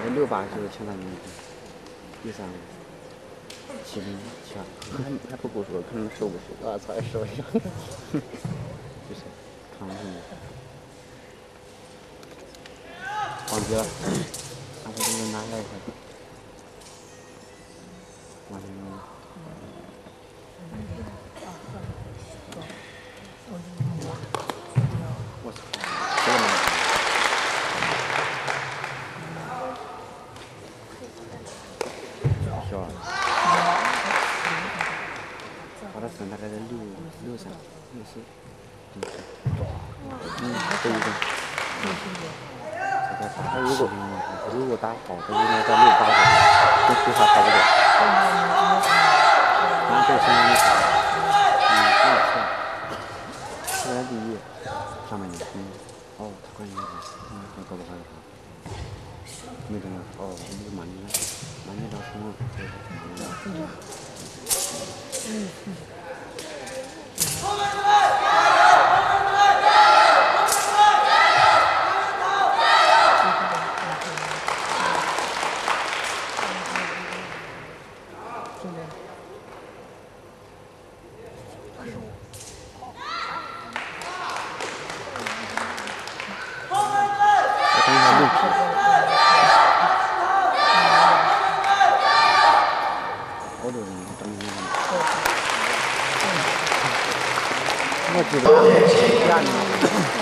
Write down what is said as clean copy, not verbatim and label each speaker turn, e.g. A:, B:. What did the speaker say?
A: 68就是前3名，第3位7072，
B: 还不够说，可能15岁。
A: 我操，说一下，就是看不清。忘记了，看他这个拿来一下。完了。我操，这个没。小。把它分大概在63、60，这一个。他如果打好，他应该在68分，跟其他差不多。然后这个相当于啥？现在第一，上半年，哦，他关键是，那搞不好没中哦，那满年到什么？我知道，